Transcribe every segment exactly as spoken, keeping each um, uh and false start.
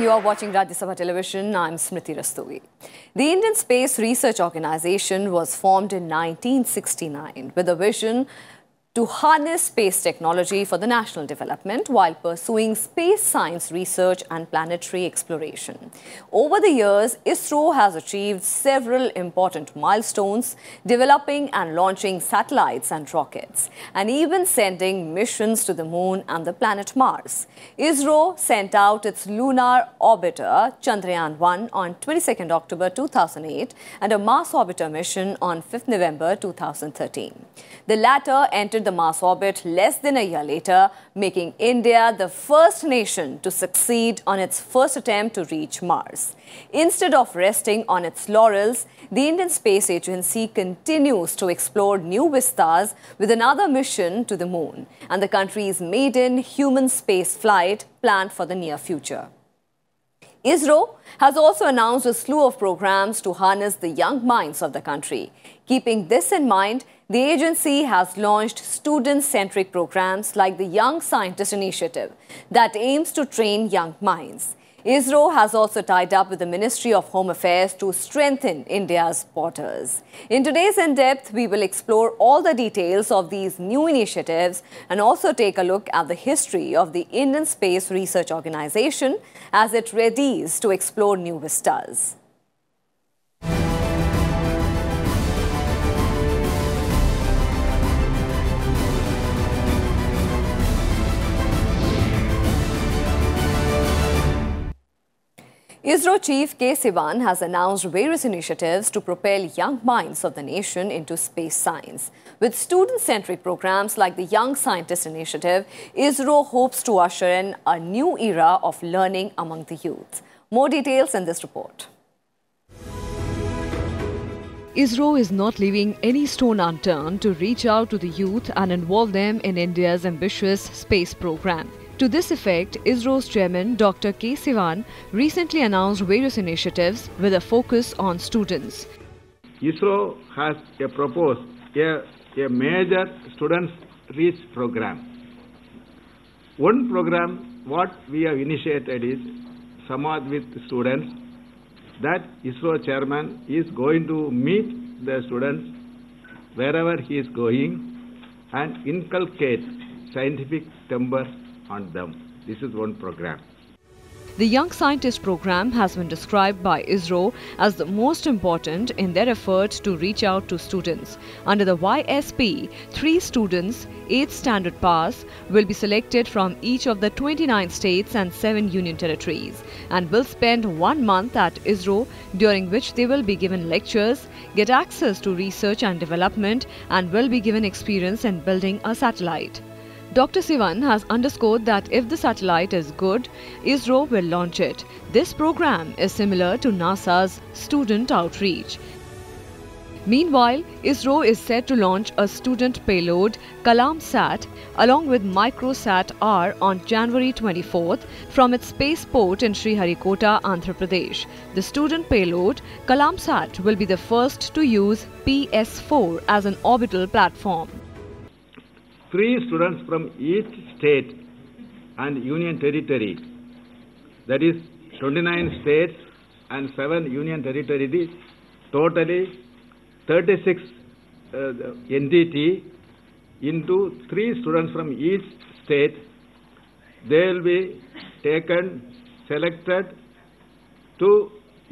You are watching Rajya Sabha Television. I'm Smriti Rastogi. The Indian Space Research Organisation was formed in nineteen sixty-nine with a vision to harness space technology for the national development while pursuing space science research and planetary exploration. Over the years, ISRO has achieved several important milestones, developing and launching satellites and rockets, and even sending missions to the moon and the planet Mars. ISRO sent out its lunar orbiter Chandrayaan one on twenty-second October two thousand eight and a Mars orbiter mission on fifth November two thousand thirteen. The latter entered the Mars orbit less than a year later, making India the first nation to succeed on its first attempt to reach Mars. Instead of resting on its laurels, the Indian Space Agency continues to explore new vistas with another mission to the moon and the country's maiden human space flight planned for the near future. ISRO has also announced a slew of programs to harness the young minds of the country. Keeping this in mind, the agency has launched student-centric programs like the Young Scientist Initiative that aims to train young minds. ISRO has also tied up with the Ministry of Home Affairs to strengthen India's borders. In today's In-Depth, we will explore all the details of these new initiatives and also take a look at the history of the Indian Space Research Organisation as it readies to explore new vistas. ISRO Chief K. Sivan has announced various initiatives to propel young minds of the nation into space science. With student-centric programs like the Young Scientist Initiative, ISRO hopes to usher in a new era of learning among the youth. More details in this report. ISRO is not leaving any stone unturned to reach out to the youth and involve them in India's ambitious space program. To this effect, ISRO's chairman, Doctor K. Sivan, recently announced various initiatives with a focus on students. ISRO has a proposed a, a major students reach program. One program, what we have initiated is Samvad with students, that ISRO chairman is going to meet the students wherever he is going and inculcate scientific temper on them. This is one program. The Young Scientist program has been described by ISRO as the most important in their efforts to reach out to students. Under the Y S P, three students, eighth standard pass, will be selected from each of the twenty-nine states and seven union territories and will spend one month at ISRO, during which they will be given lectures, get access to research and development, and will be given experience in building a satellite. Doctor Sivan has underscored that if the satellite is good, ISRO will launch it. This program is similar to NASA's student outreach. Meanwhile, ISRO is set to launch a student payload, KalamSat, along with Microsat R on January twenty-fourth from its spaceport in Sriharikota, Andhra Pradesh. The student payload, KalamSat, will be the first to use P S four as an orbital platform. Three students from each state and union territory, that is twenty-nine states and seven union territories, totally thirty-six uh, N D T into three students from each state. They will be taken, selected to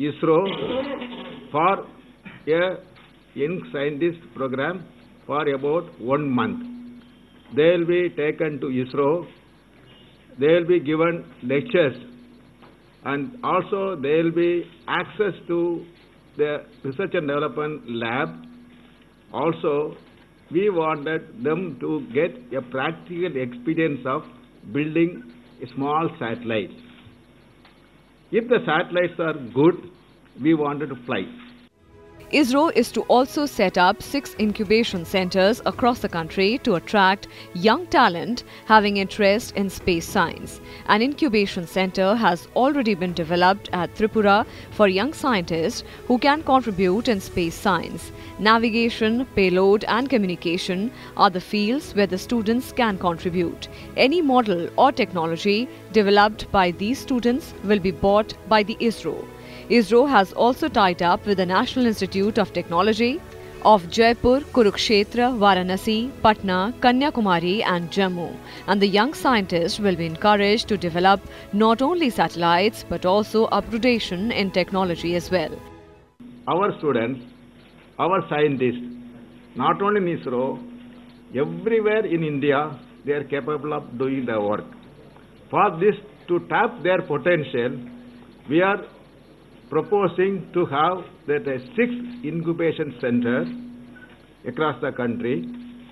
ISRO for a young scientist program for about one month. They will be taken to ISRO, they will be given lectures, and also they will be access to the research and development lab. Also, we wanted them to get a practical experience of building a small satellites. If the satellites are good, we wanted to fly. ISRO is to also set up six incubation centers across the country to attract young talent having interest in space science. An incubation center has already been developed at Tripura for young scientists who can contribute in space science. Navigation, payload and communication are the fields where the students can contribute. Any model or technology developed by these students will be bought by the ISRO. ISRO has also tied up with the National Institute of Technology of Jaipur, Kurukshetra, Varanasi, Patna, Kanyakumari and Jammu. And the young scientists will be encouraged to develop not only satellites but also upgradation in technology as well. Our students, our scientists, not only in ISRO, everywhere in India, they are capable of doing the work. For this, to tap their potential, we are proposing to have that uh, six incubation centers across the country,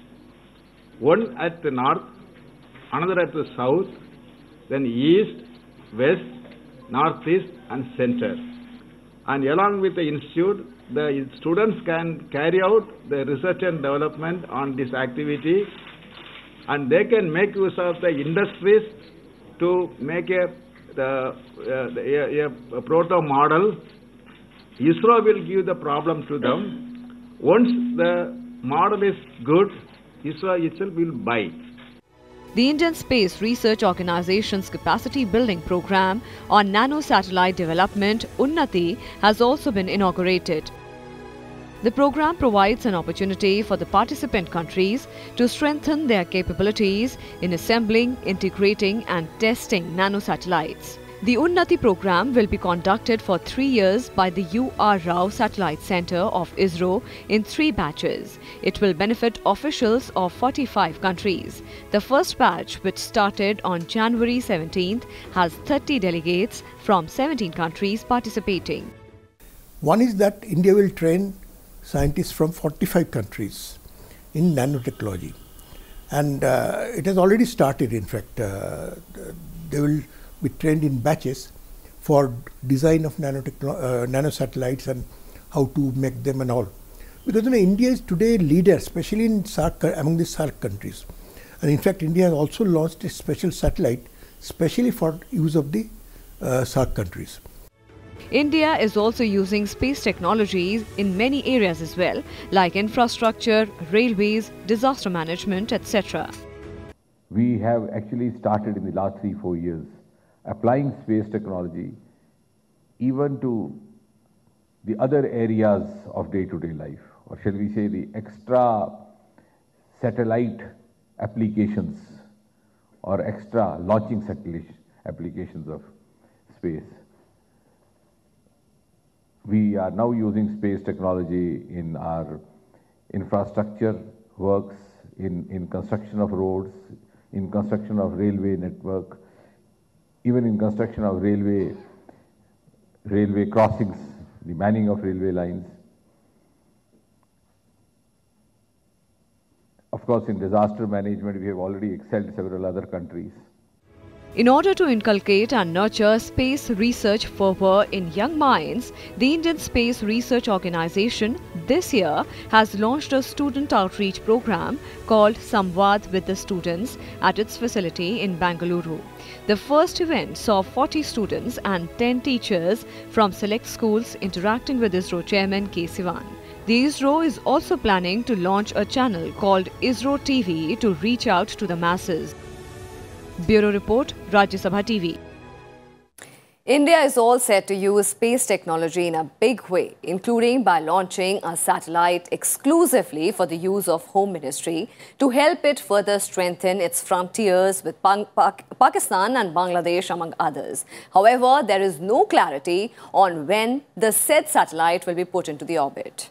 one at the north, another at the south, then east, west, northeast and center. And along with the institute, the students can carry out the research and development on this activity, and they can make use of the industries to make a The, uh, the, a, a proto model. ISRO will give the problem to them. Once the model is good, ISRO itself will buy. The Indian Space Research Organization's capacity building program on nano-satellite development, Unnati, has also been inaugurated. The program provides an opportunity for the participant countries to strengthen their capabilities in assembling, integrating and testing nano-satellites. The Unnati program will be conducted for three years by the U R Rao Satellite Center of ISRO in three batches. It will benefit officials of forty-five countries. The first batch, which started on January seventeenth, has thirty delegates from seventeen countries participating. One is that India will train scientists from forty-five countries in nanotechnology, and uh, it has already started. In fact, uh, they will be trained in batches for design of uh, nanosatellites and how to make them and all. Because you know, India is today leader, especially in SAARC, among the SAARC countries, and in fact India has also launched a special satellite specially for use of the uh, SAARC countries. India is also using space technologies in many areas as well, like infrastructure, railways, disaster management, et cetera. We have actually started in the last three, four years applying space technology even to the other areas of day-to-day life, or shall we say the extra satellite applications or extra launching satellite applications of space. We are now using space technology in our infrastructure works, in, in construction of roads, in construction of railway network, even in construction of railway, railway crossings, the manning of railway lines. Of course, in disaster management, we have already excelled several other countries. In order to inculcate and nurture space research fervor in young minds, the Indian Space Research Organization this year has launched a student outreach program called Samvad with the Students at its facility in Bengaluru. The first event saw forty students and ten teachers from select schools interacting with ISRO Chairman K. Sivan. The ISRO is also planning to launch a channel called ISRO T V to reach out to the masses. Bureau Report, Rajya Sabha T V. India is all set to use space technology in a big way, including by launching a satellite exclusively for the use of Home Ministry to help it further strengthen its frontiers with Pakistan and Bangladesh, among others. However, there is no clarity on when the said satellite will be put into the orbit.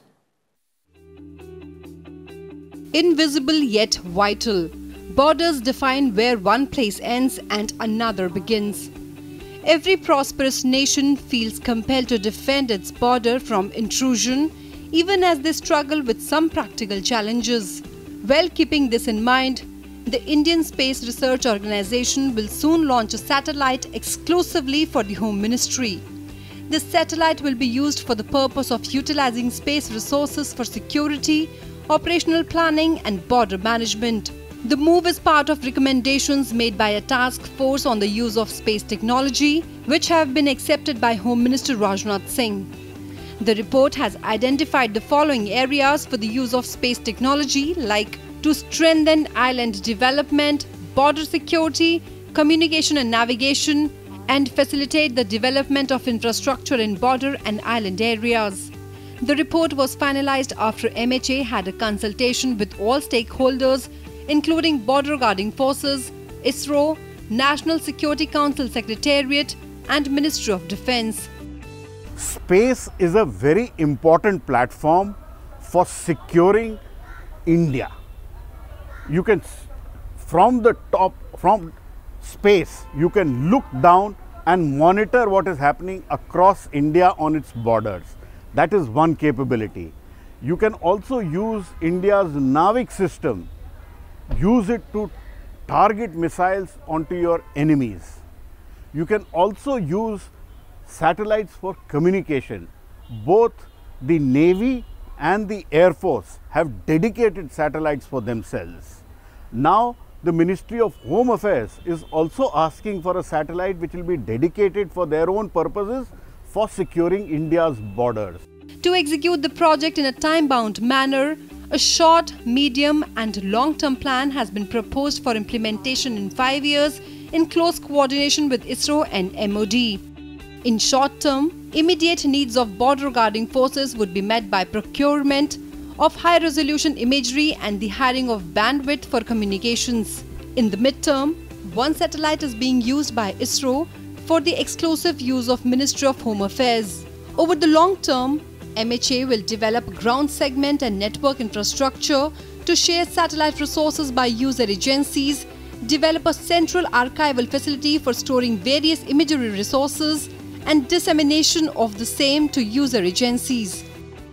Invisible yet vital. Borders define where one place ends and another begins. Every prosperous nation feels compelled to defend its border from intrusion, even as they struggle with some practical challenges. Well, keeping this in mind, the Indian Space Research Organization will soon launch a satellite exclusively for the Home Ministry. This satellite will be used for the purpose of utilizing space resources for security, operational planning and border management. The move is part of recommendations made by a task force on the use of space technology, which have been accepted by Home Minister Rajnath Singh. The report has identified the following areas for the use of space technology, like to strengthen island development, border security, communication and navigation, and facilitate the development of infrastructure in border and island areas. The report was finalized after M H A had a consultation with all stakeholders, including Border Guarding Forces, ISRO, National Security Council Secretariat, and Ministry of Defence. Space is a very important platform for securing India. You can, from the top, from space, you can look down and monitor what is happening across India on its borders. That is one capability. You can also use India's NAVIC system, use it to target missiles onto your enemies. You can also use satellites for communication. Both the Navy and the Air Force have dedicated satellites for themselves. Now, the Ministry of Home Affairs is also asking for a satellite which will be dedicated for their own purposes for securing India's borders. To execute the project in a time-bound manner, a short, medium and long-term plan has been proposed for implementation in five years in close coordination with ISRO and M O D. In short term, immediate needs of border guarding forces would be met by procurement of high-resolution imagery and the hiring of bandwidth for communications. In the mid-term, one satellite is being used by ISRO for the exclusive use of Ministry of Home Affairs. Over the long term, M H A will develop ground segment and network infrastructure to share satellite resources by user agencies, develop a central archival facility for storing various imagery resources, and dissemination of the same to user agencies.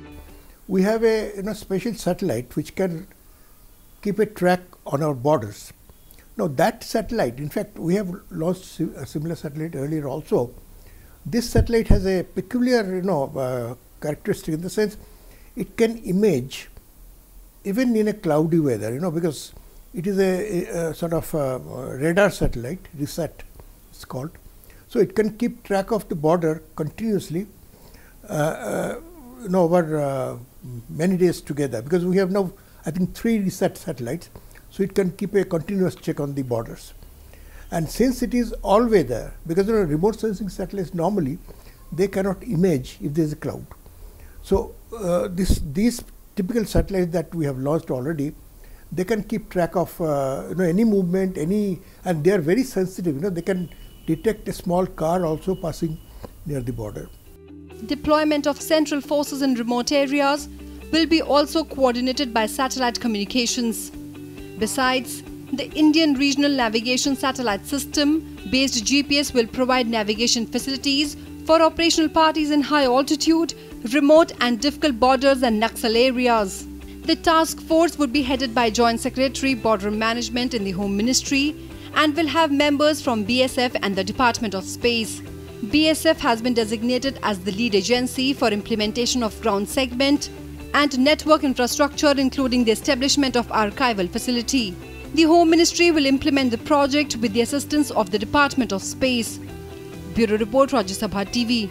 We have a you know, special satellite which can keep a track on our borders. Now that satellite, in fact, we have launched a similar satellite earlier also. This satellite has a peculiar you know, uh, characteristic in the sense it can image even in a cloudy weather, you know, because it is a, a sort of a radar satellite, RISAT it's called. So it can keep track of the border continuously uh, uh, you know, over uh, many days together, because we have now I think three RISAT satellites, so it can keep a continuous check on the borders. And since it is all weather, because you know, remote sensing satellites normally they cannot image if there is a cloud. So uh, this, these typical satellites that we have launched already, they can keep track of uh, you know, any movement, any, and they are very sensitive. You know, they can detect a small car also passing near the border. Deployment of central forces in remote areas will be also coordinated by satellite communications. Besides, the Indian Regional Navigation Satellite System based G P S will provide navigation facilities for operational parties in high altitude, remote and difficult borders and Naxal areas. The task force would be headed by Joint Secretary Border Management in the Home Ministry and will have members from B S F and the Department of Space. B S F has been designated as the lead agency for implementation of ground segment and network infrastructure, including the establishment of archival facility. The Home Ministry will implement the project with the assistance of the Department of Space. Bureau Report, Rajya Sabha T V.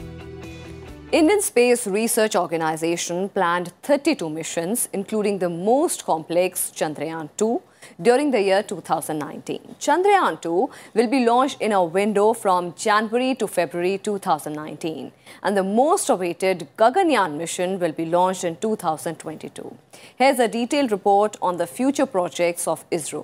Indian Space Research Organisation planned thirty-two missions, including the most complex Chandrayaan two, during the year two thousand nineteen. Chandrayaan two will be launched in a window from January to February two thousand nineteen, and the most awaited Gaganyaan mission will be launched in two thousand twenty-two. Here's a detailed report on the future projects of ISRO.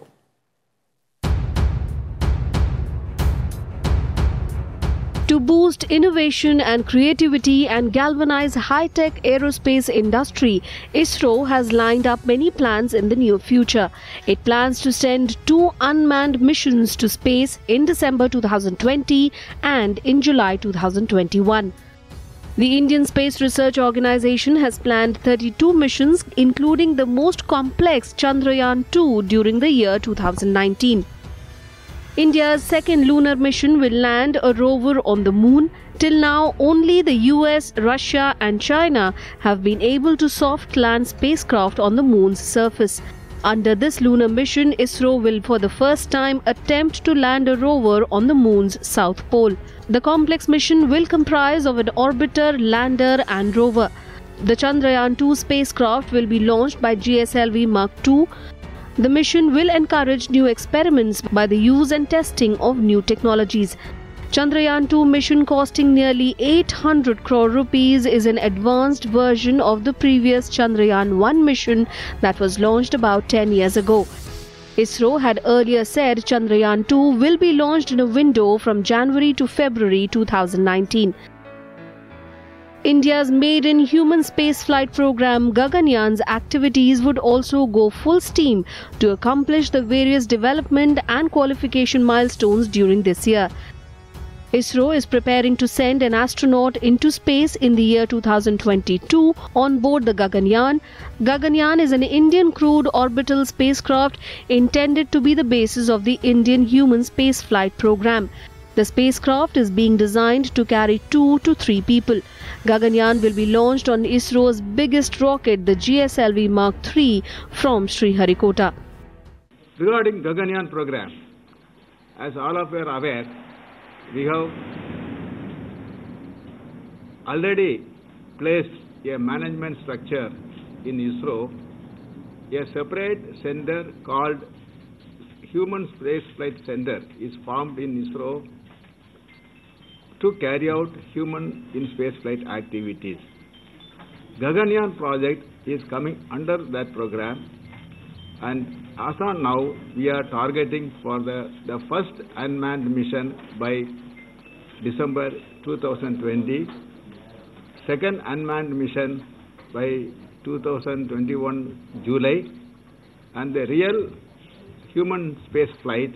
To boost innovation and creativity and galvanize high-tech aerospace industry, ISRO has lined up many plans in the near future. It plans to send two unmanned missions to space in December two thousand twenty and in July two thousand twenty-one. The Indian Space Research Organisation has planned thirty-two missions, including the most complex Chandrayaan two during the year two thousand nineteen. India's second lunar mission will land a rover on the moon, Till now, only the U S, Russia and China have been able to soft land spacecraft on the moon's surface. Under this lunar mission, ISRO will for the first time attempt to land a rover on the moon's south pole. The complex mission will comprise of an orbiter, lander and rover. The Chandrayaan two spacecraft will be launched by G S L V Mark two. The mission will encourage new experiments by the use and testing of new technologies. Chandrayaan two mission, costing nearly eight hundred crore rupees, is an advanced version of the previous Chandrayaan one mission that was launched about ten years ago. ISRO had earlier said Chandrayaan two will be launched in a window from January to February two thousand nineteen. India's maiden human spaceflight program Gaganyaan's activities would also go full steam to accomplish the various development and qualification milestones during this year. ISRO is preparing to send an astronaut into space in the year two thousand twenty-two on board the Gaganyaan. Gaganyaan is an Indian crewed orbital spacecraft intended to be the basis of the Indian human spaceflight program. The spacecraft is being designed to carry two to three people. Gaganyaan will be launched on ISRO's biggest rocket, the G S L V Mark three, from Sriharikota. Regarding Gaganyaan program, as all of you are aware, we have already placed a management structure in ISRO. A separate center called Human Spaceflight Center is formed in ISRO to carry out human in spaceflight activities. Gaganyaan project is coming under that program, and as on now we are targeting for the, the first unmanned mission by December two thousand twenty, second unmanned mission by two thousand twenty-one July, and the real human space flight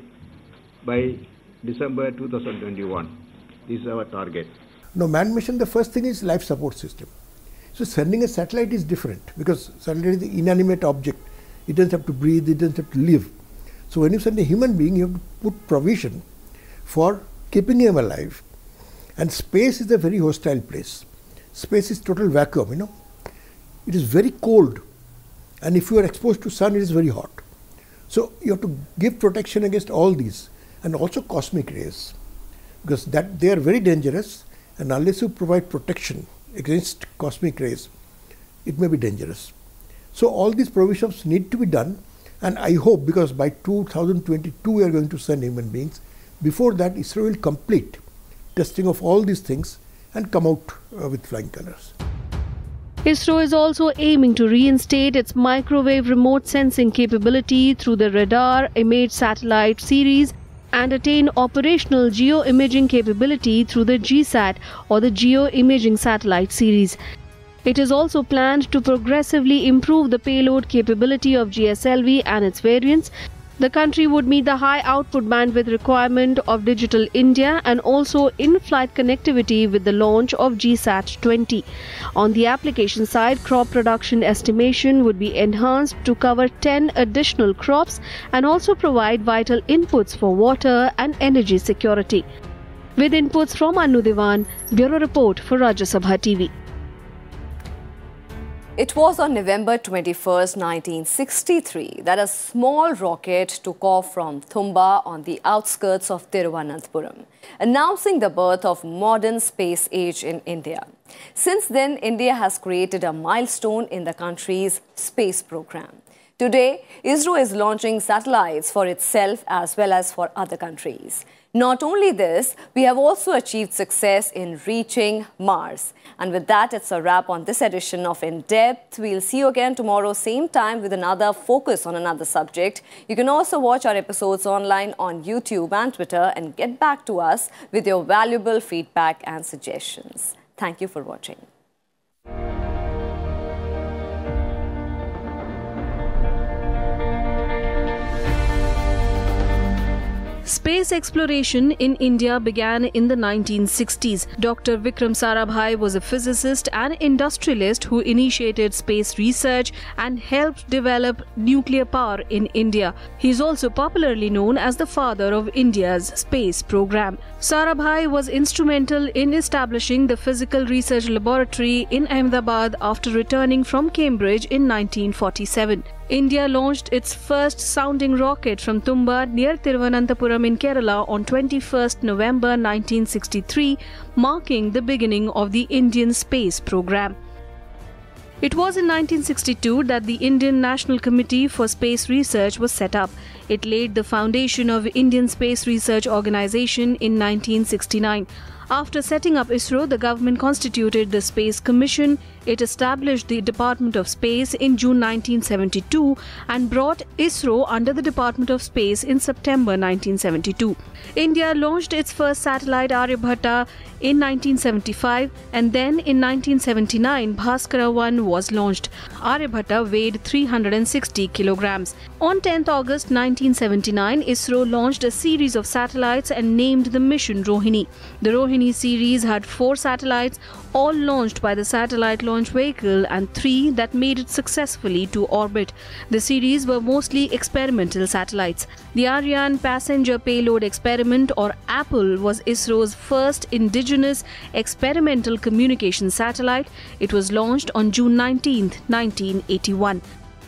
by December two thousand twenty-one. This is our target. Now, manned mission, the first thing is life support system. So sending a satellite is different because satellite is an inanimate object. It doesn't have to breathe, it doesn't have to live. So when you send a human being, you have to put provision for keeping him alive. And space is a very hostile place. Space is total vacuum, you know. It is very cold. And if you are exposed to sun, it is very hot. So you have to give protection against all these, and also cosmic rays, because that they are very dangerous, and unless you provide protection against cosmic rays, it may be dangerous. So all these provisions need to be done, and I hope, because by two thousand twenty-two we are going to send human beings, before that ISRO will complete testing of all these things and come out uh, with flying colors. ISRO is also aiming to reinstate its microwave remote sensing capability through the radar image satellite series and attain operational geo-imaging capability through the G SAT or the Geo-Imaging Satellite series. It is also planned to progressively improve the payload capability of G S L V and its variants. The country would meet the high output bandwidth requirement of Digital India and also in-flight connectivity with the launch of G SAT twenty. On the application side, crop production estimation would be enhanced to cover ten additional crops and also provide vital inputs for water and energy security. With inputs from Anu Diwan, Bureau Report for Rajya Sabha T V. It was on November twenty-first, nineteen sixty-three, that a small rocket took off from Thumba on the outskirts of Thiruvananthapuram, announcing the birth of modern space age in India. Since then, India has created a milestone in the country's space program. Today, ISRO is launching satellites for itself as well as for other countries. Not only this, we have also achieved success in reaching Mars. And with that, it's a wrap on this edition of In Depth. We'll see you again tomorrow, same time, with another focus on another subject. You can also watch our episodes online on YouTube and Twitter and get back to us with your valuable feedback and suggestions. Thank you for watching. Space exploration in India began in the nineteen sixties. Doctor Vikram Sarabhai was a physicist and industrialist who initiated space research and helped develop nuclear power in India. He is also popularly known as the father of India's space program. Sarabhai was instrumental in establishing the Physical Research Laboratory in Ahmedabad after returning from Cambridge in nineteen forty-seven. India launched its first sounding rocket from Tumba near Thiruvananthapuram in Kerala on twenty-first November nineteen sixty-three, marking the beginning of the Indian space program. It was in nineteen sixty-two that the Indian National Committee for Space Research was set up. It laid the foundation of Indian Space Research Organisation in nineteen sixty-nine. After setting up ISRO, the government constituted the Space Commission. It established the Department of Space in June nineteen seventy-two and brought ISRO under the Department of Space in September nineteen seventy-two. India launched its first satellite Aryabhatta in nineteen seventy-five, and then in nineteen seventy-nine Bhaskara one was launched. Aryabhatta weighed three hundred sixty kilograms. On tenth August nineteen seventy-nine, ISRO launched a series of satellites and named the mission Rohini. The Rohini series had four satellites, all launched by the Satellite Launch Vehicle, and three that made it successfully to orbit. The series were mostly experimental satellites. The Ariane Passenger Payload Experiment, or APPLE, was ISRO's first indigenous experimental communication satellite. It was launched on June nineteenth, nineteen eighty-one.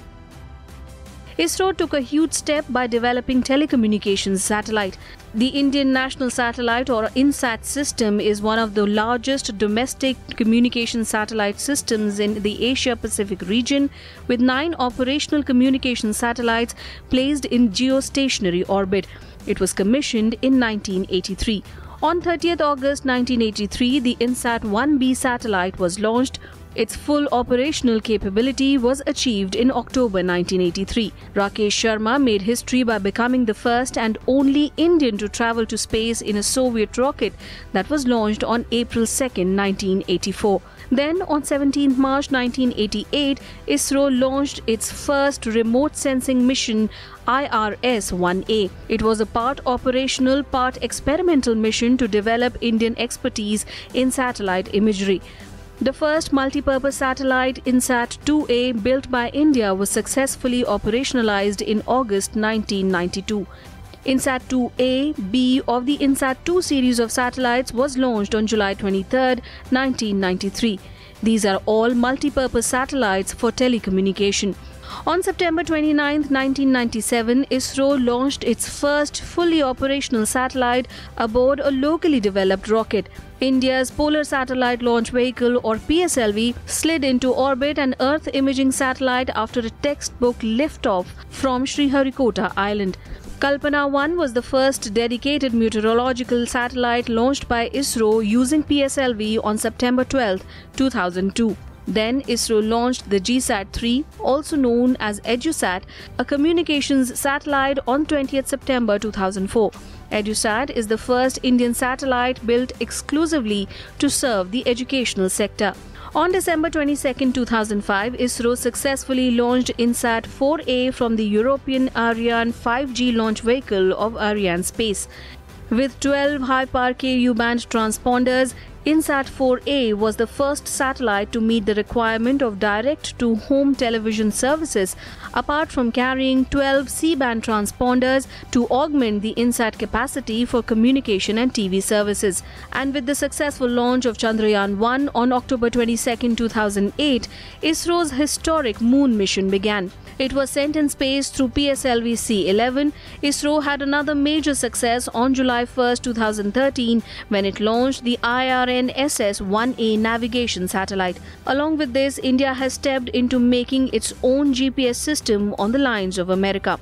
ISRO took a huge step by developing telecommunications satellite. The Indian National Satellite, or INSAT system, is one of the largest domestic communication satellite systems in the Asia-Pacific region, with nine operational communication satellites placed in geostationary orbit. It was commissioned in nineteen eighty-three. On thirtieth August nineteen eighty-three, the INSAT one B satellite was launched. Its full operational capability was achieved in October nineteen eighty-three. Rakesh Sharma made history by becoming the first and only Indian to travel to space in a Soviet rocket that was launched on April second, nineteen eighty-four. Then, on seventeenth March nineteen eighty-eight, ISRO launched its first remote sensing mission, I R S one A. It was a part operational, part experimental mission to develop Indian expertise in satellite imagery. The first multi-purpose satellite, INSAT two A, built by India, was successfully operationalized in August nineteen ninety-two. INSAT two A B of the INSAT two series of satellites was launched on July twenty-third, nineteen ninety-three. These are all multi-purpose satellites for telecommunication. On September twenty-ninth, nineteen ninety-seven, ISRO launched its first fully operational satellite aboard a locally developed rocket. India's Polar Satellite Launch Vehicle, or P S L V, slid into orbit an Earth imaging satellite after a textbook liftoff from Sriharikota Island. Kalpana one was the first dedicated meteorological satellite launched by ISRO using P S L V on September twelfth, two thousand two. Then ISRO launched the G SAT three, also known as EduSat, a communications satellite, on twentieth September two thousand four. EduSat is the first Indian satellite built exclusively to serve the educational sector. On December twenty-second, two thousand five, ISRO successfully launched INSAT four A from the European Ariane five G launch vehicle of Arianespace. With twelve high-power Ku band transponders, INSAT four A was the first satellite to meet the requirement of direct-to-home television services, apart from carrying twelve C-band transponders to augment the INSAT capacity for communication and T V services. And with the successful launch of Chandrayaan one on October twenty-second, two thousand eight, ISRO's historic moon mission began. It was sent in space through P S L V C eleven. ISRO had another major success on July first, two thousand thirteen, when it launched the I R N S S one A navigation satellite. Along with this, India has stepped into making its own G P S system on the lines of America.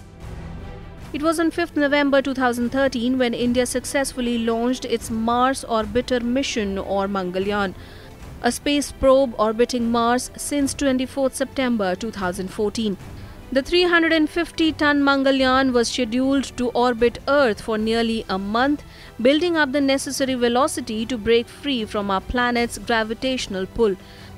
It was on fifth November two thousand thirteen when India successfully launched its Mars Orbiter mission, or Mangalyaan, a space probe orbiting Mars since twenty-fourth September two thousand fourteen. The three hundred fifty ton Mangalyaan was scheduled to orbit Earth for nearly a month, building up the necessary velocity to break free from our planet's gravitational pull.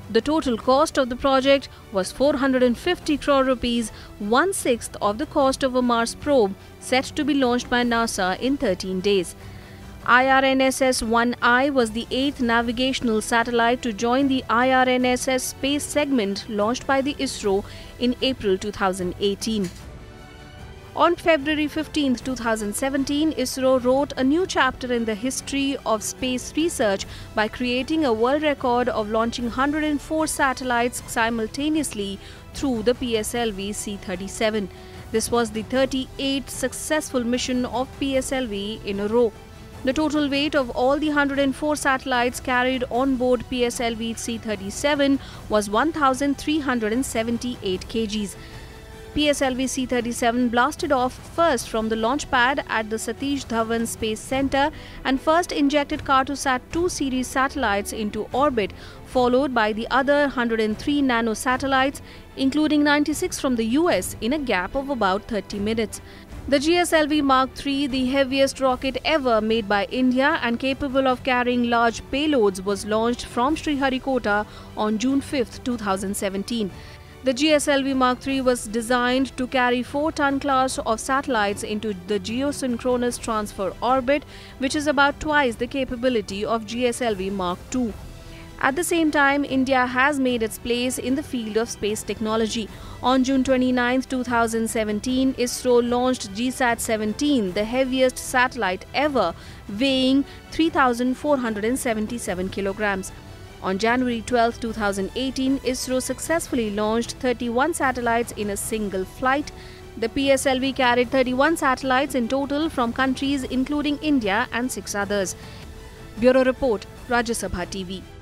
The total cost of the project was four hundred fifty crore rupees, one-sixth of the cost of a Mars probe set to be launched by NASA in thirteen days. I R N S S one I was the eighth navigational satellite to join the I R N S S space segment launched by the ISRO in April two thousand eighteen. On February fifteenth, two thousand seventeen, ISRO wrote a new chapter in the history of space research by creating a world record of launching one hundred four satellites simultaneously through the P S L V C thirty-seven. This was the thirty-eighth successful mission of P S L V in a row. The total weight of all the one hundred four satellites carried on board P S L V C thirty-seven was one thousand three hundred seventy-eight kilograms. P S L V C thirty-seven blasted off first from the launch pad at the Satish Dhawan Space Center and first injected Cartosat two series satellites into orbit, followed by the other one hundred three nano satellites, including ninety-six from the U S, in a gap of about thirty minutes. The G S L V Mark three, the heaviest rocket ever made by India and capable of carrying large payloads, was launched from Sriharikota on June fifth, two thousand seventeen. The G S L V Mark three was designed to carry four ton class of satellites into the geosynchronous transfer orbit, which is about twice the capability of G S L V Mark two. At the same time, India has made its place in the field of space technology. On June twenty-ninth, two thousand seventeen, ISRO launched G SAT seventeen, the heaviest satellite ever, weighing three thousand four hundred seventy-seven kilograms. On January twelfth, two thousand eighteen, ISRO successfully launched thirty-one satellites in a single flight. The P S L V carried thirty-one satellites in total from countries including India and six others. Bureau Report, Rajya Sabha T V.